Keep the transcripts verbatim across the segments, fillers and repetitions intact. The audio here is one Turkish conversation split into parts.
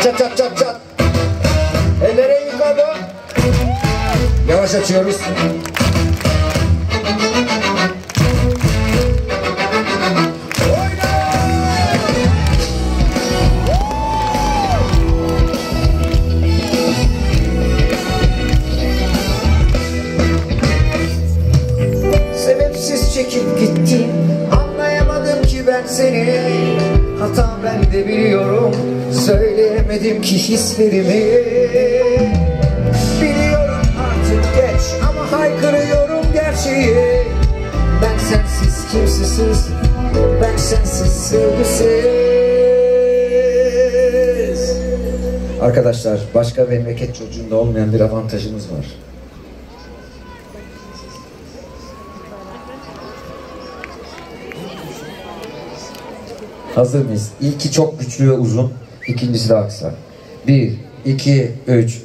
Çat çat çat çat. Ellere yukarı. Yavaş açıyoruz. Sebepsiz çekip gittin, anlayamadım ki ben seni. Hata ben de biliyorum, söyleyemedim ki hislerimi. Biliyorum artık geç ama haykırıyorum gerçeği. Ben sensiz kimsesiz, ben sensiz sevgisiz. Arkadaşlar, başka memleket çocuğunda olmayan bir avantajımız var. Hazır mıyız? İlki çok güçlü ve uzun, ikincisi daha kısa. Bir, iki, üç.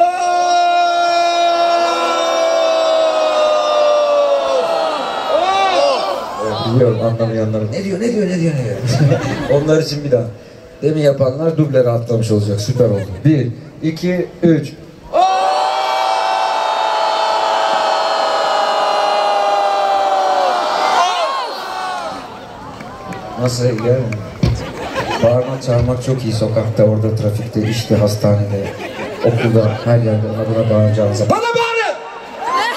Biliyorum, anlamayanlar ne diyor, ne diyor, ne diyor, ne diyor. Onlar için bir daha. Demin yapanlar duble rahatlamış olacak, süper oldu. Bir, iki, üç. Nasıl yani? Bağırmak, çağırmak çok iyi sokakta, orada, trafikte, işte, hastanede, okulda, her yerde adına bağıracağınıza.